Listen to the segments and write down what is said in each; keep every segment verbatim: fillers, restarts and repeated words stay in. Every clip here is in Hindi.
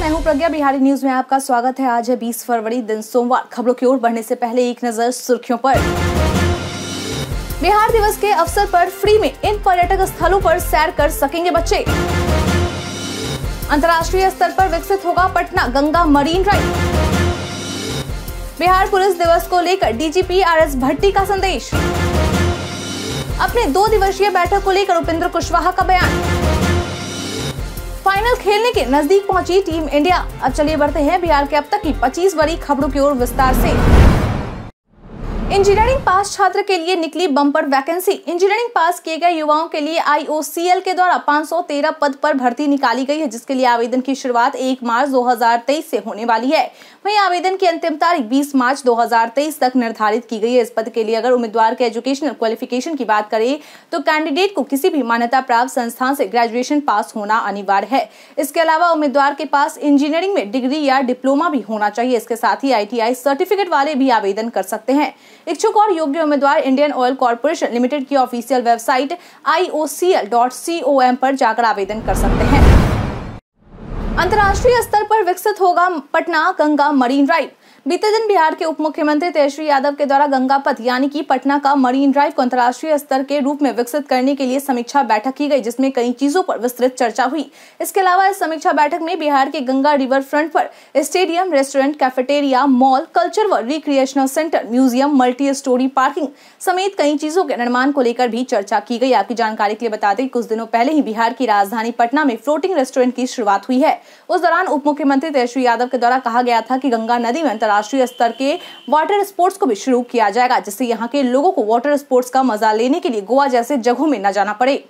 मैं हूं प्रज्ञा। बिहारी न्यूज में आपका स्वागत है। आज है बीस फरवरी, दिन सोमवार। खबरों की ओर बढ़ने से पहले एक नजर सुर्खियों पर। बिहार दिवस के अवसर पर फ्री में इन पर्यटक स्थलों पर सैर कर सकेंगे बच्चे। अंतर्राष्ट्रीय स्तर पर विकसित होगा Patna Ganga marine drive. Bihar police दिवस को लेकर डीजीपी आर एस भट्टी का संदेश। अपने दो दिवसीय बैठक को लेकर उपेंद्र कुशवाहा का बयान। फाइनल खेलने के नजदीक पहुंची टीम इंडिया। अब चलिए बढ़ते हैं बिहार के अब तक की पच्चीस बड़ी खबरों की ओर विस्तार से। इंजीनियरिंग पास छात्र के लिए निकली बम्पर वैकेंसी। इंजीनियरिंग पास किए गए युवाओं के लिए आई ओ सी एल के द्वारा पाँच सौ तेरह पद पर भर्ती निकाली गई है, जिसके लिए आवेदन की शुरुआत एक मार्च दो हज़ार तेईस से होने वाली है। वहीं आवेदन की अंतिम तारीख बीस मार्च दो हज़ार तेईस तक निर्धारित की गई है। इस पद के लिए अगर उम्मीदवार के एजुकेशनल क्वालिफिकेशन की बात करें तो कैंडिडेट को किसी भी मान्यता प्राप्त संस्थान से ग्रेजुएशन पास होना अनिवार्य है। इसके अलावा उम्मीदवार के पास इंजीनियरिंग में डिग्री या डिप्लोमा भी होना चाहिए। इसके साथ ही आई टी आई सर्टिफिकेट वाले भी आवेदन कर सकते हैं। इच्छुक और योग्य उम्मीदवार इंडियन ऑयल कॉर्पोरेशन लिमिटेड की official website I O C L dot com पर जाकर आवेदन कर सकते हैं। अंतर्राष्ट्रीय स्तर पर विकसित होगा पटना गंगा मरीन ड्राइव। बीते दिन बिहार के उप मुख्यमंत्री तेजस्वी यादव के द्वारा गंगा पथ यानी कि पटना का मरीन ड्राइव को अंतर्राष्ट्रीय स्तर के रूप में विकसित करने के लिए समीक्षा बैठक की गई, जिसमें कई चीजों पर विस्तृत चर्चा हुई। इसके अलावा इस समीक्षा बैठक में बिहार के गंगा रिवर फ्रंट पर stadium, restaurant, cafeteria, mall, culture व recreational centre, museum, multi storey parking समेत कई चीजों के निर्माण को लेकर भी चर्चा की गई। आपकी जानकारी के लिए बता दें, कुछ दिनों पहले ही बिहार की राजधानी पटना में फ्लोटिंग रेस्टोरेंट की शुरुआत हुई है। उस दौरान उप मुख्यमंत्री तेजस्वी यादव के द्वारा कहा गया था कि गंगा नदी में अंतर्राष्ट्रीय स्तर के वाटर स्पोर्ट्स को भी शुरू किया जाएगा, जिससे यहाँ के लोगों को वाटर स्पोर्ट्स का मजा लेने के लिए गोवा जैसे जगहों में न जाना पड़े।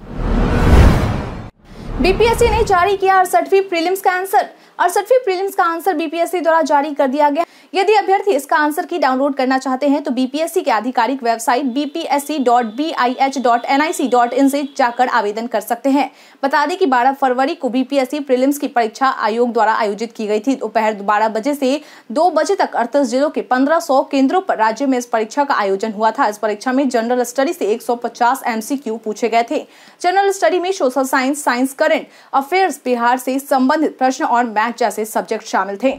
बी पी एस सी ने जारी किया अड़सठवीं प्रीलिम्स का आंसर। अड़सठवीं प्रीलिम्स का answer B P S C द्वारा जारी कर दिया गया। यदि अभ्यर्थी इसका आंसर की डाउनलोड करना चाहते हैं तो बी पी एस सी के आधिकारिक website B P S C dot B I H dot N I C dot in से जाकर आवेदन कर सकते हैं। बता दें कि बारह फरवरी को B P S C prelims की परीक्षा आयोग द्वारा आयोजित की गई थी। दोपहर बारह बजे से दो बजे तक अड़तीस जिलों के पंद्रह सौ केंद्रों पर राज्य में इस परीक्षा का आयोजन हुआ था। इस परीक्षा में जनरल स्टडी से एक सौ पचास एम सी क्यू पूछे गए थे। जनरल स्टडी में social science, science, current affairs, Bihar से संबंधित प्रश्न और मैथ जैसे सब्जेक्ट शामिल थे।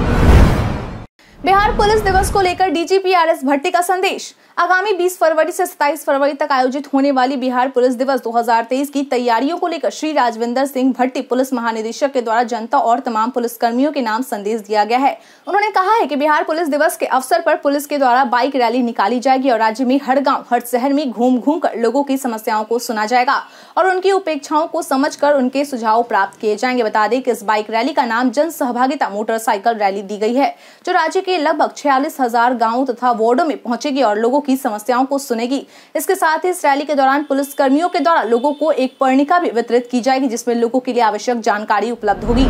बिहार पुलिस दिवस को लेकर डीजीपी आर एस भट्टी का संदेश। आगामी बीस फरवरी से सत्ताईस फरवरी तक आयोजित होने वाली बिहार पुलिस दिवस दो हज़ार तेईस की तैयारियों को लेकर श्री राजविंदर सिंह भट्टी पुलिस महानिदेशक के द्वारा जनता और तमाम पुलिसकर्मियों के नाम संदेश दिया गया है। उन्होंने कहा है कि बिहार पुलिस दिवस के अवसर पर पुलिस के द्वारा बाइक रैली निकाली जाएगी और राज्य में हर गाँव हर शहर में घूम घूम कर लोगों की समस्याओं को सुना जाएगा और उनकी उपेक्षाओं को समझकर उनके सुझाव प्राप्त किए जाएंगे। बता दें कि इस बाइक रैली का नाम जन सहभागिता मोटरसाइकिल रैली दी गई है, जो राज्य के लगभग छियालीस हजार गाँवों तथा वार्डों में पहुंचेगी और लोगों की समस्याओं को सुनेगी। इसके साथ ही इस रैली के दौरान पुलिस कर्मियों के द्वारा लोगों को एक पर्णिका भी वितरित की जाएगी, जिसमें लोगों के लिए आवश्यक जानकारी उपलब्ध होगी।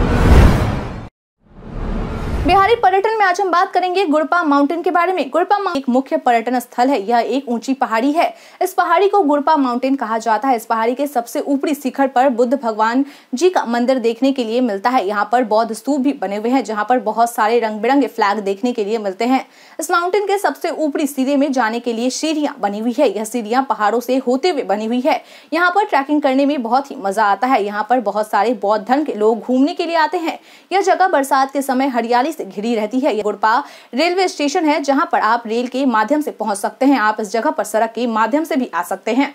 बिहारी पर्यटन में आज हम बात करेंगे गुड़पा माउंटेन के बारे में। गुड़पा एक मुख्य पर्यटन स्थल है। यह एक ऊंची पहाड़ी है। इस पहाड़ी को गुड़पा माउंटेन कहा जाता है। इस पहाड़ी के सबसे ऊपरी शिखर पर बुद्ध भगवान जी का मंदिर देखने के लिए मिलता है। यहाँ पर बौद्ध स्तूप भी बने हुए हैं, जहाँ पर बहुत सारे रंग बिरंगे फ्लैग देखने के लिए मिलते हैं। इस माउंटेन के सबसे ऊपरी सिरे में जाने के लिए सीढ़ियां बनी हुई है। यह सीढ़ियां पहाड़ों से होते हुए बनी हुई है। यहाँ पर ट्रैकिंग करने में बहुत ही मजा आता है। यहाँ पर बहुत सारे बौद्ध धर्म के लोग घूमने के लिए आते हैं। यह जगह बरसात के समय हरियाली से घिरी रहती है। गुड़पा रेलवे स्टेशन है, जहां पर आप रेल के माध्यम से पहुंच सकते हैं। आप इस जगह पर सड़क के माध्यम से भी आ सकते हैं।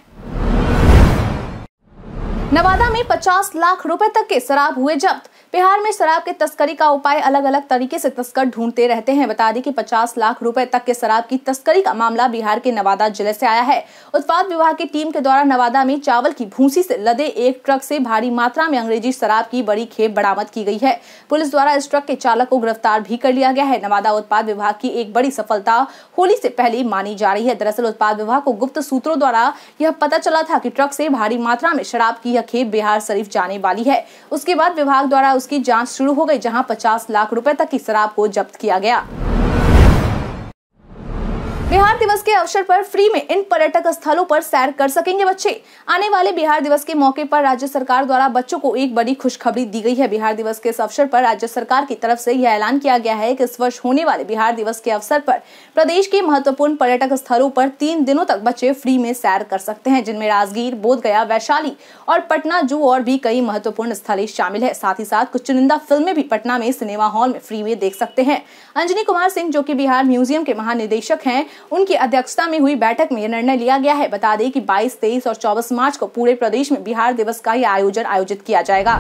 नवादा में पचास लाख रुपए तक के शराब हुए जब्त। बिहार में शराब के तस्करी का उपाय अलग अलग तरीके से तस्कर ढूंढते रहते हैं। बता दें कि पचास लाख रुपए तक के शराब की तस्करी का मामला बिहार के नवादा जिले से आया है। उत्पाद विभाग की टीम के द्वारा नवादा में चावल की भूसी से लदे एक ट्रक से भारी मात्रा में अंग्रेजी शराब की बड़ी खेप बरामद की गई है। पुलिस द्वारा इस ट्रक के चालक को गिरफ्तार भी कर लिया गया है। नवादा उत्पाद विभाग की एक बड़ी सफलता होली से पहले मानी जा रही है। दरअसल उत्पाद विभाग को गुप्त सूत्रों द्वारा यह पता चला था कि ट्रक से भारी मात्रा में शराब की यह खेप बिहार शरीफ जाने वाली है। उसके बाद विभाग द्वारा उसकी जांच शुरू हो गई, जहां पचास लाख रुपए तक की शराब को जब्त किया गया। बिहार दिवस के अवसर पर फ्री में इन पर्यटक स्थलों पर सैर कर सकेंगे बच्चे। आने वाले बिहार दिवस के मौके पर राज्य सरकार द्वारा बच्चों को एक बड़ी खुशखबरी दी गई है। बिहार दिवस के इस अवसर पर राज्य सरकार की तरफ से यह ऐलान किया गया है कि इस वर्ष होने वाले बिहार दिवस के अवसर पर प्रदेश के महत्वपूर्ण पर्यटक स्थलों पर तीन दिनों तक बच्चे फ्री में सैर कर सकते हैं, जिनमें राजगीर, बोधगया, वैशाली और पटना जू और भी कई महत्वपूर्ण स्थलें शामिल है। साथ ही साथ कुछ चुनिंदा फिल्में भी पटना में सिनेमा हॉल में फ्री में देख सकते हैं। अंजनी कुमार सिंह, जो कि बिहार म्यूजियम के महानिदेशक हैं, उनकी अध्यक्षता में हुई बैठक में यह निर्णय लिया गया है। बता दें कि बाईस, तेईस और चौबीस मार्च को पूरे प्रदेश में बिहार दिवस का यह आयोजन आयोजित किया जाएगा।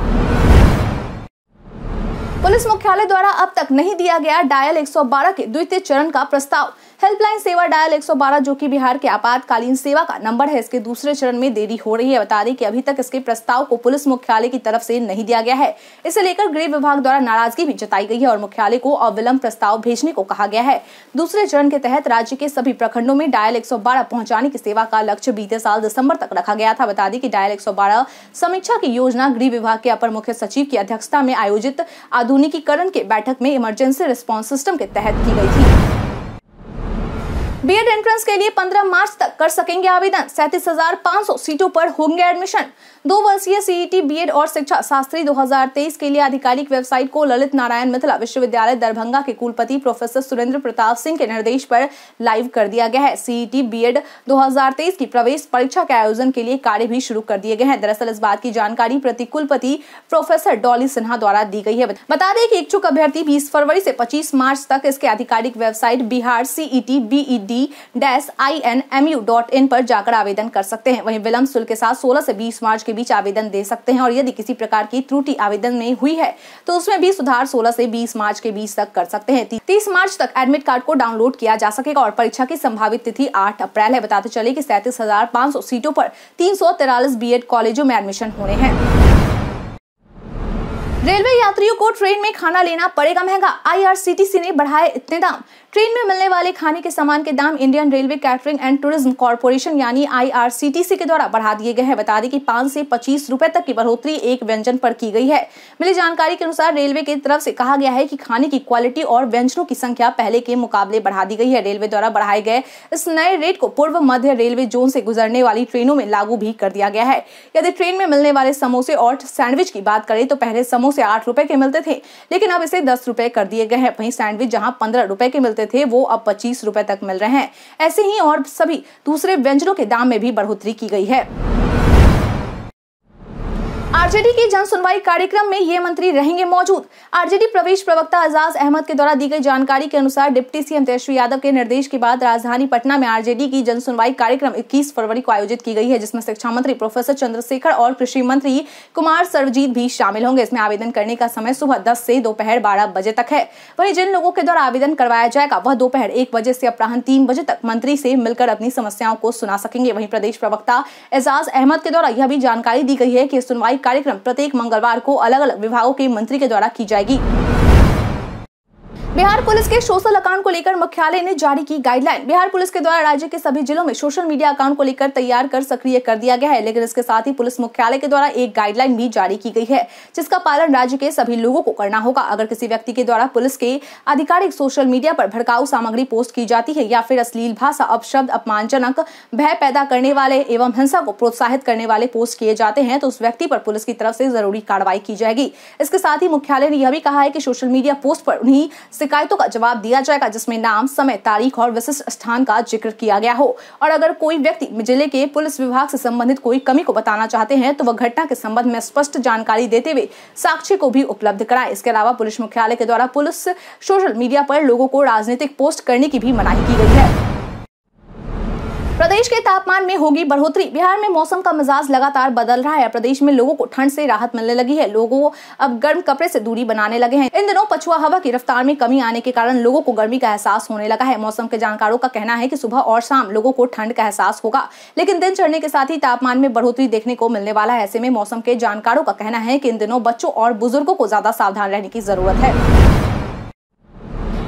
पुलिस मुख्यालय द्वारा अब तक नहीं दिया गया डायल एक सौ बारह के द्वितीय चरण का प्रस्ताव। हेल्पलाइन सेवा डायल एक सौ बारह, जो कि बिहार के आपातकालीन सेवा का नंबर है, इसके दूसरे चरण में देरी हो रही है। बता दें कि अभी तक इसके प्रस्ताव को पुलिस मुख्यालय की तरफ से नहीं दिया गया है। इसे लेकर गृह विभाग द्वारा नाराजगी भी जताई गई है और मुख्यालय को अविलंब प्रस्ताव भेजने को कहा गया है। दूसरे चरण के तहत राज्य के सभी प्रखंडों में डायल एक सौ बारह पहुंचाने की सेवा का लक्ष्य बीते साल दिसंबर तक रखा गया था। बता दें कि डायल एक सौ बारह समीक्षा की योजना गृह विभाग के अपर मुख्य सचिव की अध्यक्षता में आयोजित आधुनिकीकरण के बैठक में इमरजेंसी रिस्पांस सिस्टम के तहत की गई थी। बीएड एंट्रेंस के लिए पंद्रह मार्च तक कर सकेंगे आवेदन। सैंतीस हजार पाँच सौ सीटों पर होंगे एडमिशन। दो वर्षीय सीईटी बीएड और शिक्षा शास्त्री दो हजार तेईस के लिए आधिकारिक वेबसाइट को ललित नारायण मिथिला विश्वविद्यालय दरभंगा के कुलपति प्रोफेसर सुरेंद्र प्रताप सिंह के निर्देश पर लाइव कर दिया गया है। सीईटी बीएड दो हजार तेईस की प्रवेश परीक्षा के आयोजन के लिए कार्य भी शुरू कर दिए गए हैं। दरअसल इस बात की जानकारी प्रतिकुलपति प्रोफेसर डॉली सिन्हा द्वारा दी गई है। बता दें कि इच्छुक अभ्यर्थी बीस फरवरी से पच्चीस मार्च तक इसके आधिकारिक website Bihar CET BEd dash I N M U dot in पर जाकर आवेदन कर सकते हैं। वहीं विलंब शुल्क के साथ सोलह से बीस मार्च के बीच आवेदन दे सकते हैं और यदि किसी प्रकार की त्रुटि आवेदन में हुई है तो उसमें भी सुधार सोलह से बीस मार्च के बीच तक कर सकते हैं। तीस मार्च तक एडमिट कार्ड को डाउनलोड किया जा सकेगा और परीक्षा की संभावित तिथि आठ अप्रैल है। बताते चले कि सैंतीस हजार पाँच सौ सीटों पर तीन सौ तिरालीस बीएड कॉलेजों में एडमिशन होने हैं। रेलवे यात्रियों को ट्रेन में खाना लेना पड़ेगा महंगा। आईआरसीटीसी ने बढ़ाए इतने दाम। ट्रेन में मिलने वाले खाने के सामान के दाम Indian Railway Catering and Tourism Corporation यानी आईआरसीटीसी के द्वारा बढ़ा दिए गए हैं। बता दें कि पाँच से पच्चीस रुपए तक की बढ़ोतरी एक व्यंजन पर की गई है। मिली जानकारी के अनुसार रेलवे की तरफ से कहा गया है कि खाने की क्वालिटी और व्यंजनों की संख्या पहले के मुकाबले बढ़ा दी गई है। रेलवे द्वारा बढ़ाए गए इस नए रेट को पूर्व मध्य रेलवे जोन से गुजरने वाली ट्रेनों में लागू भी कर दिया गया है। यदि ट्रेन में मिलने वाले समोसे और सैंडविच की बात करें तो पहले समोसे आठ रुपए के मिलते थे, लेकिन अब इसे दस रुपए कर दिए गए हैं। वहीं सैंडविच जहां पंद्रह रुपए के मिलते थे वो अब पच्चीस रुपए तक मिल रहे हैं। ऐसे ही और सभी दूसरे व्यंजनों के दाम में भी बढ़ोतरी की गई है। आरजेडी की जन सुनवाई कार्यक्रम में ये मंत्री रहेंगे मौजूद। आरजेडी प्रदेश प्रवक्ता एजाज अहमद के द्वारा दी गई जानकारी के अनुसार डिप्टी सीएम तेजस्वी यादव के निर्देश के बाद राजधानी पटना में आरजेडी की जन सुनवाई कार्यक्रम इक्कीस फरवरी को आयोजित की गई है, जिसमें शिक्षा मंत्री प्रोफेसर चंद्रशेखर और कृषि मंत्री कुमार सर्वजीत भी शामिल होंगे। इसमें आवेदन करने का समय सुबह दस से दोपहर बारह बजे तक है। वहीं जिन लोगों के द्वारा आवेदन करवाया जाएगा वह दोपहर एक बजे से अपराह्न तीन बजे तक मंत्री से मिलकर अपनी समस्याओं को सुना सकेंगे। वहीं प्रदेश प्रवक्ता एजाज अहमद के द्वारा यह भी जानकारी दी गई है कि सुनवाई कार्यक्रम प्रत्येक मंगलवार को अलग अलग विभागों के मंत्री के द्वारा की जाएगी। बिहार पुलिस के सोशल अकाउंट को लेकर मुख्यालय ने जारी की गाइडलाइन। बिहार पुलिस के द्वारा राज्य के सभी जिलों में सोशल मीडिया अकाउंट को लेकर तैयार कर सक्रिय कर दिया गया है, लेकिन इसके साथ ही पुलिस मुख्यालय के द्वारा एक गाइडलाइन भी जारी की गई है, जिसका पालन राज्य के सभी लोगों को करना होगा। अगर किसी व्यक्ति के द्वारा पुलिस के आधिकारिक सोशल मीडिया पर भड़काऊ सामग्री पोस्ट की जाती है या फिर अश्लील भाषा, अपशब्द, अपमानजनक, भय पैदा करने वाले एवं हिंसा को प्रोत्साहित करने वाले पोस्ट किए जाते हैं तो उस व्यक्ति पर पुलिस की तरफ से जरूरी कार्रवाई की जाएगी। इसके साथ ही मुख्यालय ने यह भी कहा है कि सोशल मीडिया पोस्ट पर उन्हीं शिकायतों का जवाब दिया जाएगा जिसमें नाम, समय, तारीख और विशिष्ट स्थान का जिक्र किया गया हो। और अगर कोई व्यक्ति जिले के पुलिस विभाग से संबंधित कोई कमी को बताना चाहते हैं तो वह घटना के संबंध में स्पष्ट जानकारी देते हुए साक्ष्य को भी उपलब्ध कराएं। इसके अलावा पुलिस मुख्यालय के द्वारा पुलिस सोशल मीडिया पर लोगों को राजनीतिक पोस्ट करने की भी मनाही की गई है। प्रदेश के तापमान में होगी बढ़ोतरी। बिहार में मौसम का मिजाज लगातार बदल रहा है। प्रदेश में लोगों को ठंड से राहत मिलने लगी है। लोगों अब गर्म कपड़े से दूरी बनाने लगे हैं। इन दिनों पछुआ हवा की रफ्तार में कमी आने के कारण लोगों को गर्मी का एहसास होने लगा है। मौसम के जानकारों का कहना है कि सुबह और शाम लोगों को ठंड का एहसास होगा, लेकिन दिन चढ़ने के साथ ही तापमान में बढ़ोतरी देखने को मिलने वाला है। ऐसे में मौसम के जानकारों का कहना है कि इन दिनों बच्चों और बुजुर्गों को ज्यादा सावधान रहने की जरूरत है।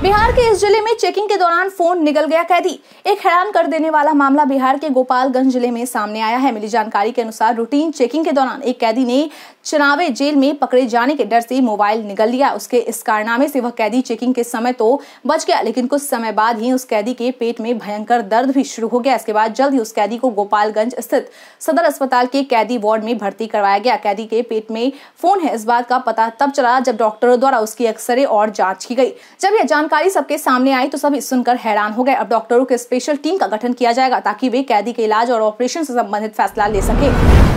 बिहार के इस जिले में चेकिंग के दौरान फोन निगल गया कैदी। एक हैरान कर देने वाला मामला बिहार के गोपालगंज जिले में सामने आया है। मिली जानकारी के अनुसार रूटीन चेकिंग के दौरान एक कैदी ने चनावे जेल में पकड़े जाने के डर से मोबाइल निगल लिया। उसके इस कारनामे से वह कैदी चेकिंग के समय तो बच गया, लेकिन कुछ समय बाद ही उस कैदी के पेट में भयंकर दर्द भी शुरू हो गया। इसके बाद जल्द ही उस कैदी को गोपालगंज स्थित सदर अस्पताल के कैदी वार्ड में भर्ती करवाया गया। कैदी के पेट में फोन है, इस बात का पता तब चला जब डॉक्टरों द्वारा उसकी एक्सरे और जांच की गई। जब यह जानकारी सबके सामने आई तो सभी सुनकर हैरान हो गए। अब डॉक्टरों के स्पेशल टीम का गठन किया जाएगा ताकि वे कैदी के इलाज और ऑपरेशन से संबंधित फैसला ले सके।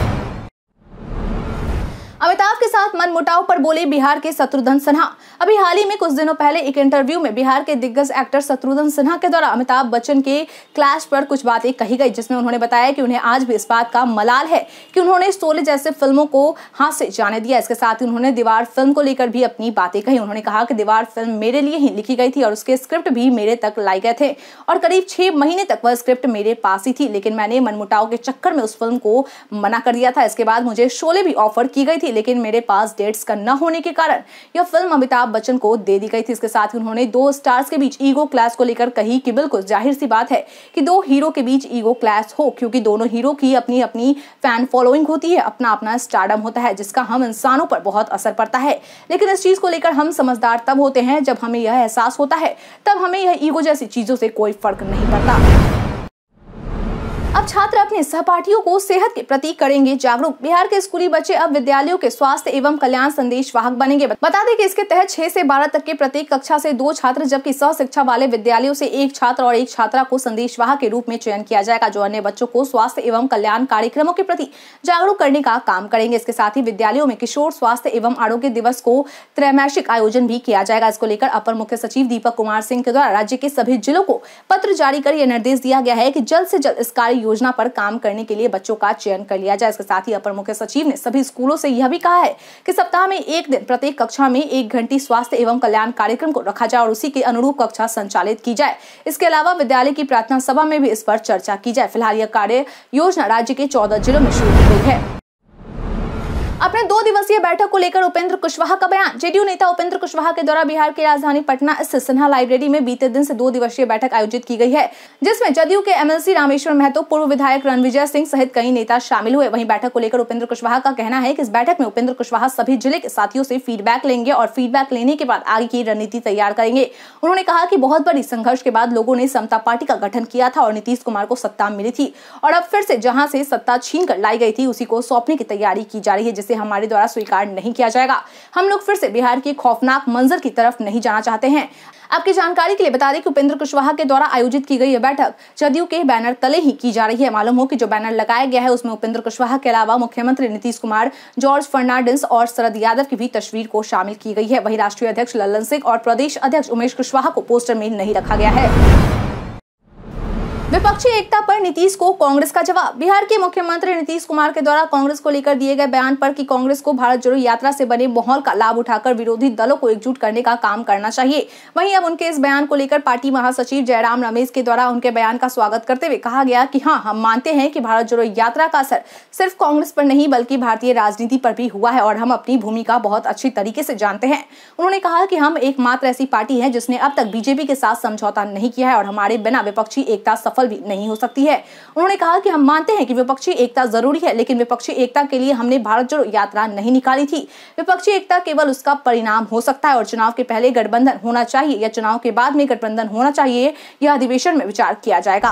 अमिताभ के साथ मनमुटाव पर बोले बिहार के शत्रुघ्न सिन्हा। अभी हाल ही में कुछ दिनों पहले एक इंटरव्यू में बिहार के दिग्गज एक्टर शत्रुघ्न सिन्हा के द्वारा अमिताभ बच्चन के क्लैश पर कुछ बातें कही गई, जिसमें उन्होंने बताया कि उन्हें आज भी इस बात का मलाल है कि उन्होंने शोले जैसे फिल्मों को हाथ से जाने दिया। इसके साथ ही उन्होंने दीवार फिल्म को लेकर भी अपनी बातें कही। उन्होंने कहा कि दीवार फिल्म मेरे लिए ही लिखी गई थी और उसके स्क्रिप्ट भी मेरे तक लाई गए थे और करीब छह महीने तक वह स्क्रिप्ट मेरे पास ही थी, लेकिन मैंने मनमुटाव के चक्कर में उस फिल्म को मना कर दिया था। इसके बाद मुझे शोले भी ऑफर की गई थी, लेकिन मेरे पास डेट्स का न होने के कारण यह फिल्म अमिताभ बच्चन को दे दी गई थी। इसके साथ ही उन्होंने दो स्टार्स के बीच ईगो क्लैश को लेकर कही कि बिल्कुल जाहिर सी बात है कि दो हीरो के बीच ईगो क्लैश हो, क्योंकि दोनों हीरो की अपनी अपनी फैन फॉलोइंग होती है, अपना अपना स्टारडम होता है, जिसका हम इंसानों पर बहुत असर पड़ता है। लेकिन इस चीज को लेकर हम समझदार तब होते हैं जब हमें यह एहसास होता है, तब हमें यह ईगो जैसी चीजों से कोई फर्क नहीं पड़ता। अब छात्र अपने सहपाठियों को सेहत के प्रति करेंगे जागरूक। बिहार के स्कूली बच्चे अब विद्यालयों के स्वास्थ्य एवं कल्याण संदेश वाहक बनेंगे। बता दें कि इसके तहत छह से बारह तक के प्रत्येक कक्षा से दो छात्र, जबकि सह शिक्षा वाले विद्यालयों से एक छात्र और एक छात्रा को संदेश वाहक के रूप में चयन किया जाएगा, जो अन्य बच्चों को स्वास्थ्य एवं कल्याण कार्यक्रमों के प्रति जागरूक करने का काम करेंगे। इसके साथ ही विद्यालयों में किशोर स्वास्थ्य एवं आरोग्य दिवस को त्रैमासिक आयोजन भी किया जाएगा। इसको लेकर अपर मुख्य सचिव दीपक कुमार सिंह के द्वारा राज्य के सभी जिलों को पत्र जारी कर यह निर्देश दिया गया है कि जल्द से जल्द इस कार्य योजना पर काम करने के लिए बच्चों का चयन कर लिया जाए। इसके साथ ही अपर मुख्य सचिव ने सभी स्कूलों से यह भी कहा है कि सप्ताह में एक दिन प्रत्येक कक्षा में एक घंटी स्वास्थ्य एवं कल्याण कार्यक्रम को रखा जाए और उसी के अनुरूप कक्षा संचालित की जाए। इसके अलावा विद्यालय की प्रार्थना सभा में भी इस पर चर्चा की जाए। फिलहाल यह कार्य योजना राज्य के चौदह जिलों में शुरू की गई है। अपने दो दिवसीय बैठक को लेकर उपेंद्र कुशवाहा का बयान। जेडीयू नेता उपेंद्र कुशवाहा के द्वारा बिहार की राजधानी पटना स्थित सिन्हा लाइब्रेरी में बीते दिन से दो दिवसीय बैठक आयोजित की गई है, जिसमें जदयू के एमएलसी रामेश्वर महतो, पूर्व विधायक रणविजय सिंह सहित कई नेता शामिल हुए। वहीं बैठक को लेकर उपेंद्र कुशवाहा का कहना है कि इस बैठक में उपेंद्र कुशवाहा सभी जिले के साथियों से फीडबैक लेंगे और फीडबैक लेने के बाद आगे की रणनीति तैयार करेंगे। उन्होंने कहा कि बहुत बड़ी संघर्ष के बाद लोगों ने समता पार्टी का गठन किया था और नीतीश कुमार को सत्ता मिली थी और अब फिर से जहां से सत्ता छीन कर लाई गई थी उसी को सौंपने की तैयारी की जा रही है, जिसे हमारे द्वारा स्वीकार नहीं किया जाएगा। हम लोग फिर से बिहार की खौफनाक मंजर की तरफ नहीं जाना चाहते हैं। आपकी जानकारी के लिए बता दें कि उपेंद्र कुशवाहा के द्वारा आयोजित की गई यह बैठक जदयू के बैनर तले ही की जा रही है। मालूम हो कि जो बैनर लगाया गया है उसमें उपेंद्र कुशवाहा के अलावा मुख्यमंत्री नीतीश कुमार, जॉर्ज फर्नांडिस और शरद यादव की भी तस्वीर को शामिल की गई है। वहीं राष्ट्रीय अध्यक्ष लल्लन सिंह और प्रदेश अध्यक्ष उमेश कुशवाहा को पोस्टर में नहीं रखा गया है। विपक्षी एकता पर नीतीश को कांग्रेस का जवाब। बिहार के मुख्यमंत्री नीतीश कुमार के द्वारा कांग्रेस को लेकर दिए गए बयान पर कि कांग्रेस को भारत जोड़ो यात्रा से बने माहौल का लाभ उठाकर विरोधी दलों को एकजुट करने का काम करना चाहिए। वहीं अब उनके इस बयान को लेकर पार्टी महासचिव जयराम रमेश के द्वारा उनके बयान का स्वागत करते हुए कहा गया कि हाँ, हम मानते हैं कि भारत जोड़ो यात्रा का असर सिर्फ कांग्रेस पर नहीं बल्कि भारतीय राजनीति पर भी हुआ है और हम अपनी भूमिका बहुत अच्छी तरीके से जानते हैं। उन्होंने कहा कि हम एकमात्र ऐसी पार्टी है जिसने अब तक बीजेपी के साथ समझौता नहीं किया है और हमारे बिना विपक्षी एकता सफल भी नहीं हो सकती है। उन्होंने कहा कि हम मानते हैं कि विपक्षी एकता जरूरी है, लेकिन विपक्षी एकता के लिए हमने भारत जोड़ो यात्रा नहीं निकाली थी। विपक्षी एकता केवल उसका परिणाम हो सकता है और चुनाव के पहले गठबंधन होना चाहिए या चुनाव के बाद में गठबंधन होना चाहिए, यह अधिवेशन में विचार किया जाएगा।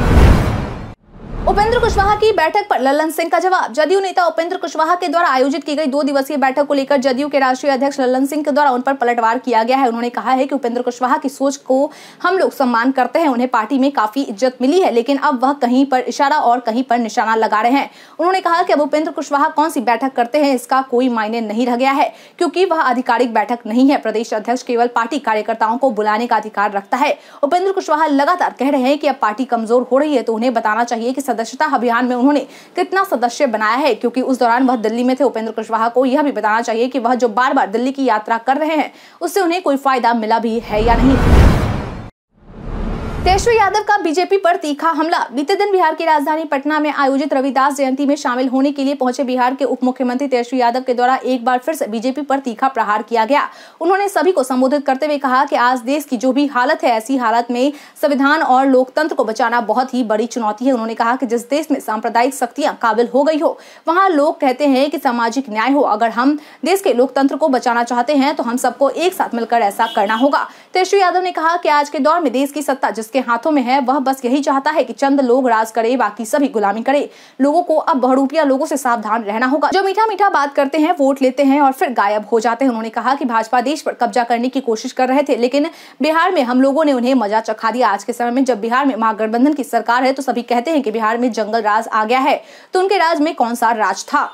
उपेंद्र कुशवाहा की बैठक पर लल्लन सिंह का जवाब। जदयू नेता उपेंद्र कुशवाहा के द्वारा आयोजित की गई दो दिवसीय बैठक को लेकर जदयू के राष्ट्रीय अध्यक्ष लल्लन सिंह के द्वारा उन पर पलटवार किया गया है। उन्होंने कहा है कि उपेंद्र कुशवाहा की सोच को हम लोग सम्मान करते हैं, उन्हें पार्टी में काफी इज्जत मिली है, लेकिन अब वह कहीं पर इशारा और कहीं पर निशाना लगा रहे हैं। उन्होंने कहा कि अब उपेंद्र कुशवाहा कौन सी बैठक करते हैं इसका कोई मायने नहीं रह गया है, क्योंकि वह आधिकारिक बैठक नहीं है। प्रदेश अध्यक्ष केवल पार्टी कार्यकर्ताओं को बुलाने का अधिकार रखता है। उपेंद्र कुशवाहा लगातार कह रहे हैं कि अब पार्टी कमजोर हो रही है, तो उन्हें बताना चाहिए कि सदस्यता अभियान उन्होंने कितना सदस्य बनाया है, क्योंकि उस दौरान वह दिल्ली में थे। उपेंद्र कुशवाहा को यह भी बताना चाहिए कि वह जो बार बार दिल्ली की यात्रा कर रहे हैं उससे उन्हें कोई फायदा मिला भी है या नहीं। तेजस्वी यादव का बीजेपी पर तीखा हमला। बीते दिन बिहार की राजधानी पटना में आयोजित रविदास जयंती में शामिल होने के लिए पहुंचे बिहार के उप मुख्यमंत्री तेजस्वी यादव के द्वारा एक बार फिर से बीजेपी पर तीखा प्रहार किया गया। उन्होंने सभी को संबोधित करते हुए कहा कि आज देश की जो भी हालत है, ऐसी हालत में संविधान और लोकतंत्र को बचाना बहुत ही बड़ी चुनौती है। उन्होंने कहा कि जिस देश में सांप्रदायिक शक्तियां काबिल हो गई हो, वहाँ लोग कहते हैं कि सामाजिक न्याय हो। अगर हम देश के लोकतंत्र को बचाना चाहते हैं तो हम सबको एक साथ मिलकर ऐसा करना होगा। तेजस्वी यादव ने कहा कि आज के दौर में देश की सत्ता जिसके हाथों में है, वह बस यही चाहता है कि चंद लोग राज करे, बाकी सभी गुलामी करे। लोगों को अब बहरूपिया लोगों से सावधान रहना होगा, जो मीठा मीठा बात करते हैं, वोट लेते हैं और फिर गायब हो जाते हैं। उन्होंने कहा कि भाजपा देश पर कब्जा करने की कोशिश कर रहे थे, लेकिन बिहार में हम लोगों ने उन्हें मजा चखा दिया। आज के समय में जब बिहार में महागठबंधन की सरकार है तो सभी कहते हैं कि बिहार में जंगल राज आ गया है, तो उनके राज में कौन सा राज था।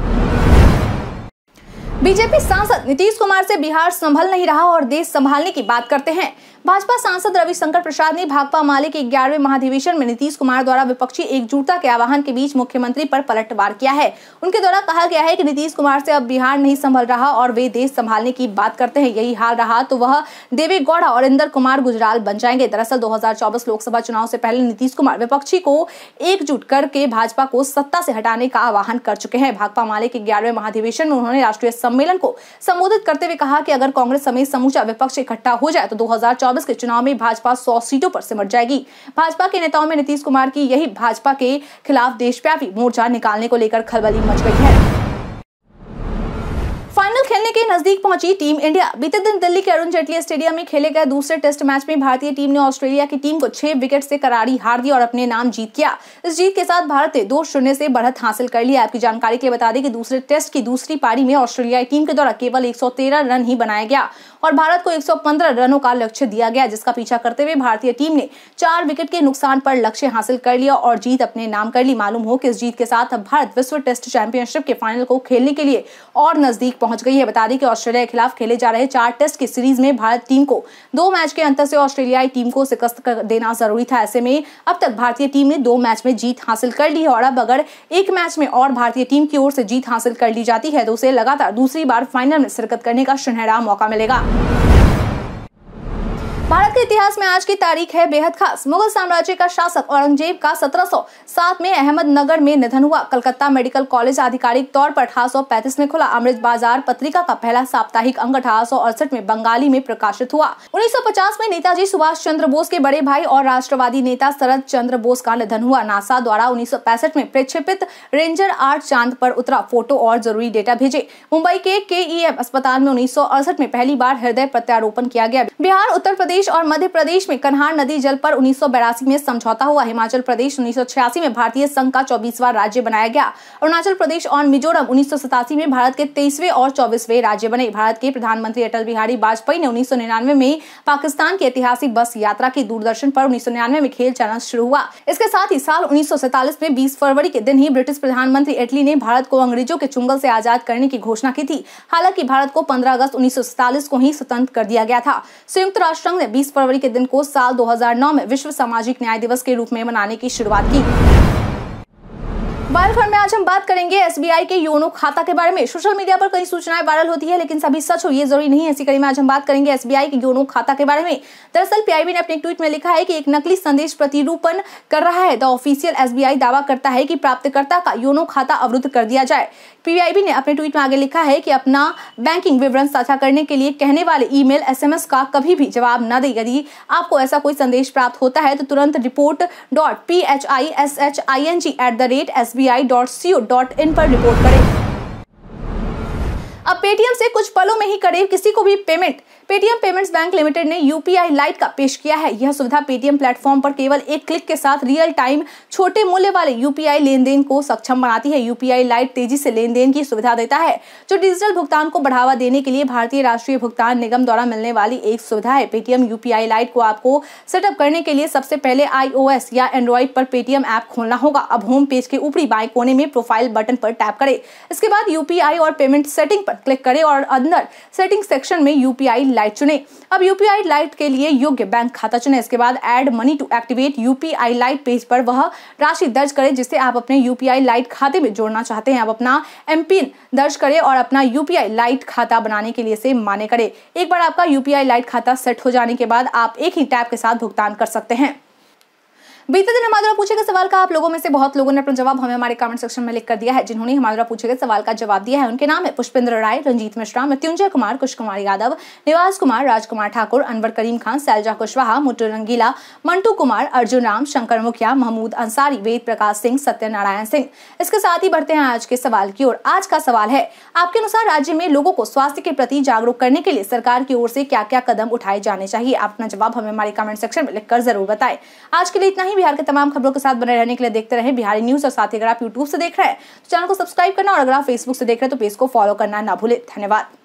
बीजेपी सांसद नीतीश कुमार से बिहार संभल नहीं रहा और देश संभालने की बात करते हैं। भाजपा सांसद रविशंकर प्रसाद ने भाकपा माले के ग्यारहवें महाधिवेशन में नीतीश कुमार द्वारा विपक्षी एकजुटता के आह्वान के बीच मुख्यमंत्री पर पलटवार किया है। उनके द्वारा कहा गया है कि नीतीश कुमार से अब बिहार नहीं संभल रहा और वे देश संभालने की बात करते हैं। यही हाल रहा तो वह देवेगौड़ा और इंदर कुमार गुजराल बन जाएंगे। दरअसल दो हजार चौबीस लोकसभा चुनाव से पहले नीतीश कुमार विपक्षी को एकजुट करके भाजपा को सत्ता से हटाने का आह्वान कर चुके हैं। भाकपा माले के ग्यारहवें महाधिवेशन में उन्होंने राष्ट्रीय सम्मेलन को संबोधित करते हुए कहा कि अगर कांग्रेस समेत समूचा विपक्ष इकट्ठा हो जाए तो दो हजार चौबीस के चुनाव में भाजपा सौ सीटों पर सिमट जाएगी। भाजपा के नेताओं में नीतीश कुमार की यही भाजपा के खिलाफ देशव्यापी मोर्चा निकालने को लेकर खलबली मच गई है। फाइनल खेलने के नजदीक पहुंची टीम इंडिया। बीते दिन दिल्ली के अरुण जेटली स्टेडियम में खेले गए दूसरे टेस्ट मैच में भारतीय टीम ने ऑस्ट्रेलिया की टीम को छह विकेट से करारी हार दी और अपने नाम जीत किया। इस जीत के साथ भारत ने दो शून्य से बढ़त हासिल कर लिया। आपकी जानकारी के लिए बता दें कि दूसरे टेस्ट की दूसरी पारी में ऑस्ट्रेलियाई टीम के द्वारा केवल एक सौ तेरह रन ही बनाया गया और भारत को एक सौ पंद्रह रनों का लक्ष्य दिया गया, जिसका पीछा करते हुए भारतीय टीम ने चार विकेट के नुकसान पर लक्ष्य हासिल कर लिया और जीत अपने नाम कर ली। मालूम हो कि इस जीत के साथ अब भारत विश्व टेस्ट चैंपियनशिप के फाइनल को खेलने के लिए और नजदीक पहुंच गई है। बता दें कि ऑस्ट्रेलिया के खिलाफ खेले जा रहे चार टेस्ट की सीरीज में भारत टीम को दो मैच के अंतर से ऑस्ट्रेलियाई टीम को शिकस्त कर देना जरूरी था। ऐसे में अब तक भारतीय टीम ने दो मैच में जीत हासिल कर ली है और अब अगर एक मैच में और भारतीय टीम की ओर से जीत हासिल कर ली जाती है तो उसे लगातार दूसरी बार फाइनल में शिरकत करने का सुनहरा मौका मिलेगा। भारत के इतिहास में आज की तारीख है बेहद खास। मुगल साम्राज्य का शासक औरंगजेब का सत्रह सौ सात में अहमदनगर में निधन हुआ। कलकत्ता मेडिकल कॉलेज आधिकारिक तौर पर अठारह सौ पैंतीस में खुला। अमृत बाजार पत्रिका का पहला साप्ताहिक अंक अठारह सौ अड़सठ में बंगाली में प्रकाशित हुआ। उन्नीस सौ पचास में नेताजी सुभाष चंद्र बोस के बड़े भाई और राष्ट्रवादी नेता शरद चंद्र बोस का निधन हुआ। नासा द्वारा उन्नीस सौ पैंसठ में प्रक्षेपित रेंजर आठ चांद पर उतरा। फोटो और जरूरी डेटा भेजे। मुंबई के के ई एम अस्पताल में उन्नीस सौ अड़सठ में पहली बार हृदय प्रत्यारोपण किया गया। बिहार, उत्तर प्रदेश और मध्य प्रदेश में कन्हार नदी जल पर उन्नीस सौ बेरासी में समझौता हुआ। हिमाचल प्रदेश उन्नीस सौ छियासी में भारतीय संघ का चौबीसवां राज्य बनाया गया। अरुणाचल प्रदेश और मिजोरम उन्नीस सौ सतासी में भारत के तेईसवें और चौबीसवें राज्य बने। भारत के प्रधानमंत्री अटल बिहारी वाजपेयी ने उन्नीस सौ निन्यानवे में पाकिस्तान की ऐतिहासिक बस यात्रा की। दूरदर्शन पर उन्नीस सौ निन्यानवे में खेल चैनल शुरू हुआ। इसके साथ ही साल उन्नीस सौ सैंतालीस में बीस फरवरी के दिन ही ब्रिटिश प्रधानमंत्री एटली ने भारत को अंग्रेजों के चुंगल से आजाद करने की घोषणा की थी। हालांकि भारत को पंद्रह अगस्त उन्नीस सौ सैंतालीस को ही स्वतंत्र कर दिया गया था। संयुक्त राष्ट्र संघ ने बीस फरवरी के दिन को साल दो हजार नौ में विश्व सामाजिक न्याय दिवस के रूप में मनाने की शुरुआत की। वायरल खबर में आज हम बात करेंगे एस बी आई के योनो खाता के बारे में। सोशल मीडिया पर कई सूचनाएं वायरल होती है, लेकिन सभी सच हो ये जरूरी नहीं है। इसी कड़ी में आज हम बात करेंगे एस बी आई के योनो खाता के बारे में। दरअसल पी आई बी ने अपने ट्वीट में लिखा है कि एक नकली संदेश प्रतिरूपण कर रहा है। The official S B I दावा करता है कि प्राप्तकर्ता का योनो खाता अवरुद्ध कर दिया जाए। पी आई बी ने अपने ट्वीट में आगे लिखा है कि अपना बैंकिंग विवरण साझा करने के लिए कहने वाले ईमेल, एसएमएस का कभी भी जवाब न दें। यदि आपको ऐसा कोई संदेश प्राप्त होता है तो तुरंत report dot P H I S H I N G at the rate S B I dot C O dot in पर रिपोर्ट करें। अब पेटीएम से कुछ पलों में ही करें किसी को भी payment. Paytm Payments Bank Limited ने यूपीआई लाइट का पेश किया है। यह सुविधा पेटीएम प्लेटफॉर्म पर केवल एक क्लिक के साथ रियल टाइम छोटे मूल्य वाले यूपीआई लेन देन को सक्षम बनाती है। यूपीआई लाइट तेजी से लेन देन की सुविधा देता है, जो डिजिटल भुगतान को बढ़ावा देने के लिए भारतीय राष्ट्रीय भुगतान निगम द्वारा मिलने वाली एक सुविधा है। पेटीएम यूपीआई लाइट को आपको सेटअप करने के लिए सबसे पहले आईओएस या एंड्रॉइड पर पेटीएम ऐप खोलना होगा। अब होम पेज के ऊपरी बाएं कोने में प्रोफाइल बटन पर टैप करें। इसके बाद यूपीआई और पेमेंट सेटिंग पर क्लिक करें और अंदर सेटिंग सेक्शन में यूपीआई लाइट चुनें। अब यूपीआई लाइट के लिए योग्य बैंक खाता चुनें। इसके बाद add money to activate UPI lite page पर वह राशि दर्ज करें जिसे आप अपने यूपीआई लाइट खाते में जोड़ना चाहते हैं। अब अपना एम पिन दर्ज करें और अपना यूपीआई लाइट खाता बनाने के लिए इसे मान्य करें। एक बार आपका यूपीआई लाइट खाता सेट हो जाने के बाद आप एक ही टैप के साथ भुगतान कर सकते हैं। बीते दिन हमारे द्वारा पूछे गए सवाल का आप लोगों में से बहुत लोगों ने अपना जवाब हमें हमारे कमेंट सेक्शन में लिख कर दिया है। जिन्होंने हमारे द्वारा पूछे गए सवाल का जवाब दिया है उनके नाम है पुष्पेंद्र राय, रंजीत मिश्रा, मृत्युंजय कुमार, कुश कुमार यादव, निवास कुमार, राजकुमार ठाकुर, अनवर करीम खान, सैलजा कुशवाहा, मुट्टू रंगीला, मंटू कुमार, अर्जुन राम, शंकर मुखिया, महमूद अंसारी, वेद प्रकाश सिंह, सत्यनारायण सिंह। इसके साथ ही बढ़ते हैं आज के सवाल की ओर। आज का सवाल है, आपके अनुसार राज्य में लोगों को स्वास्थ्य के प्रति जागरूक करने के लिए सरकार की ओर से क्या क्या कदम उठाए जाने चाहिए? आप अपना जवाब हमें हमारे कमेंट सेक्शन में लिखकर जरूर बताएं। आज के लिए इतना ही। बिहार के तमाम खबरों के साथ बने रहने के लिए देखते रहे बिहारी न्यूज। और साथ ही अगर आप यूट्यूब से देख रहे हैं तो चैनल को सब्सक्राइब करना और अगर आप फेसबुक से देख रहे हैं तो पेज को फॉलो करना ना भूलें। धन्यवाद।